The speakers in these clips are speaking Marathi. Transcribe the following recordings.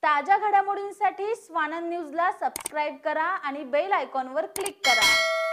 ताज्या घडामोडींसाठी स्वानंद न्यूजला सबस्क्राइब करा आणि बेल आयकॉनवर क्लिक करा।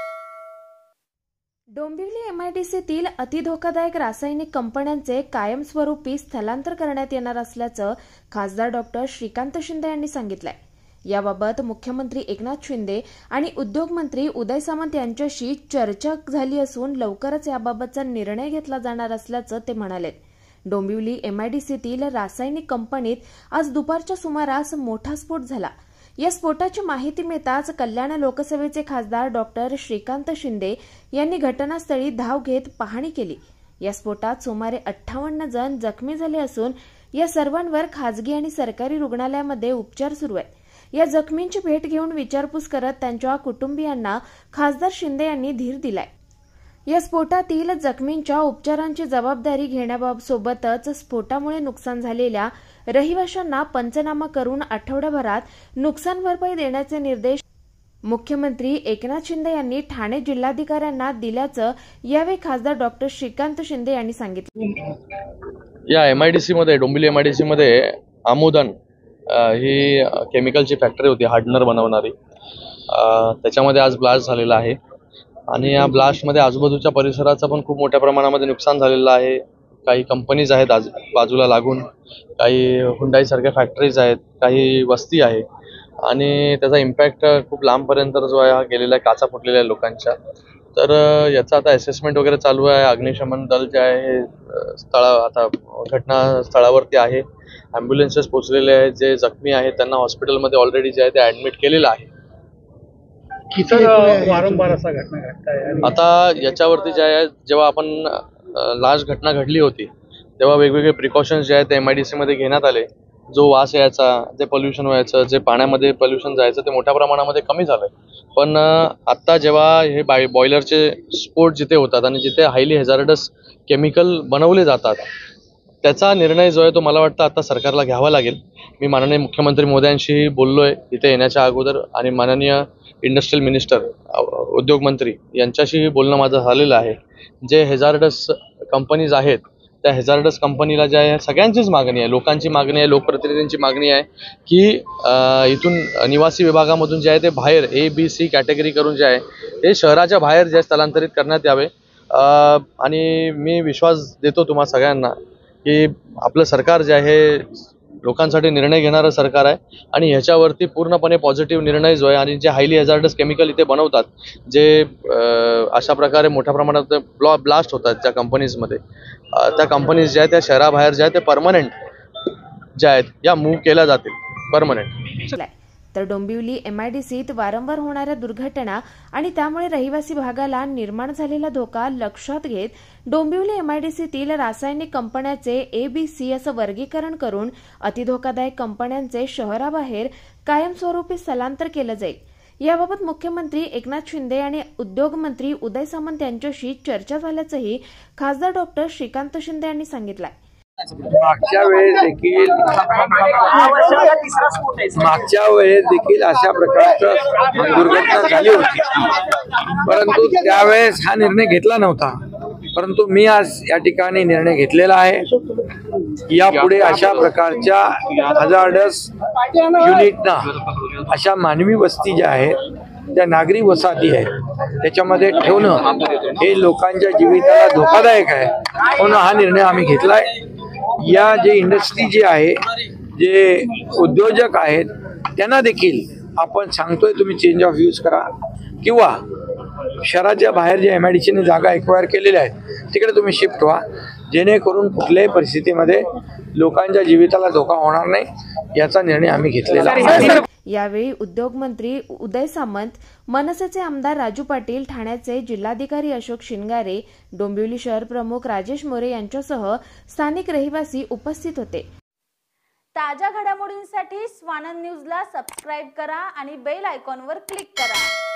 डोंबिवली एमआयडीसीतील अतिधोकादायक रासायनिक कंपन्यांचे कायमस्वरूपी स्थलांतर करण्यात येणार असल्याचं खासदार डॉक्टर श्रीकांत शिंदे यांनी सांगितलंय। याबाबत मुख्यमंत्री एकनाथ शिंदे आणि उद्योग मंत्री उदय सामंत यांच्याशी चर्चा झाली असून लवकरच याबाबतचा निर्णय घेतला जाणार असल्याचं ते म्हणाले। डोंबिवली एमआयडीसीतील रासायनिक कंपनीत आज दुपारच्या सुमारास मोठा स्फोट झाला। या स्फोटाची माहिती मिळताच कल्याण लोकसभेचे खासदार डॉक्टर श्रीकांत शिंदे यांनी घटनास्थळी धाव घेत पाहणी केली। या स्फोटात सुमारे 58 जण जखमी झाले असून या सर्वांवर खासगी आणि सरकारी रुग्णालयामध्ये उपचार सुरू आहेत। या जखमींची भेट घेऊन विचारपूस करत त्यांच्या कुटुंबियांना खासदार शिंदे यांनी धीर दिलाय। या स्फोटातील जखमींच्या उपचारांची जबाबदारी घेण्यासोबतच स्फोटामुळे नुकसान झालेल्या रहिवाशांना पंचनामा करून आठवड्याभरात नुकसान भरपाई देण्याचे निर्देश मुख्यमंत्री एकनाथ शिंदे यांनी ठाणे जिल्हाधिकाऱ्यांना दिल्याचं यावेळी खासदार डॉक्टर श्रीकांत शिंदे यांनी सांगितलं। या एमआयडीसी मध्ये डोंबिवली एमआयडीसी मध्ये आमोदन ही केमिकलची फॅक्टरी होती, हार्डनर बनवणारी। त्याच्यामध्ये आज ब्लास्ट झालेला आहे आणि या ब्लास्ट मध्ये आजूबाजूच्या परिसराचं पण खूप मोठ्या प्रमाणामध्ये नुकसान झालेलं आहे। काही कंपनीज आहेत बाजूला लागून, काही हुंडाई सारख्या फॅक्टरीज आहेत, काही वस्ती आहे आणि त्याचा इम्पॅक्ट खूप लांबपर्यंत जो आहे हा गेलेला आहे, काचा फुटलेल्या आहे लोकांच्या। तर याचा आता असेसमेंट वगैरे चालू आहे। अग्निशमन दल जे आहे आता घटनास्थळावरती आहे। ॲम्ब्युलन्सेस पोहोचलेले आहेत। जे जखमी आहेत त्यांना हॉस्पिटलमध्ये ऑलरेडी जे आहे ते ॲडमिट केलेलं आहे। वारंवार असा घटना घडताय। आता याच्यावरती जे आहे, जेव्हा आपण लास्ट घटना घडली होती तेव्हा वेगवेगळे प्रिकॉशन्स जे आहेत ते एमआयडीसी मध्ये घेण्यात आले। जो वास यायचा, जे पोल्युशन व्हायचं, जे पाण्यामध्ये पोल्युशन जायचं ते मोठ्या प्रमाणामध्ये कमी झालंय। पण आता जेव्हा हे बॉयलरचे स्फोट जिथे होतात आणि जिथे हायली हॅझार्डस केमिकल बनवले जातात त्याचा निर्णय जो आहे तो मला वाटतं आता सरकारला घ्यावा लागेल। मी माननीय मुख्यमंत्री मोदयांशी बोललोय इथे येण्याच्या अगोदर आणि माननीय इंडस्ट्रियल मिनिस्टर उद्योग मंत्री यांच्याशी बोलणं माझं झालेलं आहे। जे हॅझार्डस कंपनीज आहेत त्या हॅझार्डस कंपनीला जे आहे सगळ्यांचीच मागणी आहे, लोकांची मागणी आहे, लोकप्रतिनिधींची मागणी आहे की इथून निवासी विभागामधून जे आहे ते बाहेर A-B-C कॅटेगरी करून जे आहे ते शहराच्या बाहेर जे स्थलांतरित करण्यात यावे। आणि मी विश्वास देतो तुम्हा सगळ्यांना की आपलं सरकार जे आहे लोकांसाठी निर्णय घेणारं सरकार आहे आणि ह्याच्यावरती पूर्णपणे पॉझिटिव्ह निर्णय जो आहे आणि जे हायली हॅझार्डस केमिकल इथे बनवतात, जे अशा प्रकारे मोठ्या प्रमाणात ब्लास्ट होतात त्या कंपनीजमध्ये, त्या कंपनीज ज्या आहेत त्या शहराबाहेर ज्या आहेत ते परमनंट ज्या आहेत या मूव्ह केल्या जातील परमनंट। तर डोंबिवली एमआयडीसीत वारंवार होणाऱ्या दुर्घटना आणि त्यामुळे रहिवासी भागाला निर्माण झालेला धोका लक्षात घेत डोंबिवली एमआयडीसीतील रासायनिक कंपन्यांचे A-B-C असं वर्गीकरण करून अतिधोकादायक कंपन्यांचे शहराबाहेर कायमस्वरूपी स्थलांतर केलं जाईल। याबाबत मुख्यमंत्री एकनाथ शिंदे आणि उद्योग मंत्री उदय सामंत यांच्याशी चर्चा झाल्याचंही खासदार डॉक्टर श्रीकांत शिंदे यांनी सांगितलंय। मागच्या वेळेस देखील अशा प्रकारचं दुर्घटना झाली होती, परंतु त्यावेळेस हा निर्णय घेतला नव्हता। परंतु मी आज या ठिकाणी निर्णय घेतलेला आहे। यापुढे अशा प्रकारच्या हजार्डस युनिटना अशा मानवी वस्ती ज्या आहेत त्या नागरी वसाहती आहेत त्याच्यामध्ये ठेवणं हे लोकांच्या जीविताला धोकादायक आहे, म्हणून हा निर्णय आम्ही घेतलाय। या जे इंडस्ट्री जी आहे, जे उद्योजक आहेत त्यांना देखील आपण सांगतोय तुम्ही चेंज ऑफ यूज करा किंवा शहराच्या बाहेर जे एमआयडीसीने जागा एक्वायर केलेल्या आहेत तिकडे तुम्ही शिफ्ट व्हा, जेणेकरून कुठल्याही परिस्थितीमध्ये लोकांच्या जीविताला धोका होणार नाही याचा निर्णय आम्ही घेतलेला आहे। यावेळी उद्योग मंत्री उदय सामंत, मनसेचे आमदार राजू पाटील, ठाण्याचे जिल्हाधिकारी अशोक शिंगारे, डोंबिवली शहर प्रमुख राजेश मोरे यांच्यासह स्थानिक रहिवासी उपस्थित होते। ताज्या घडामोडींसाठी स्वानंद न्यूजला सबस्क्राइब करा आणि बेल आयकॉनवर क्लिक करा।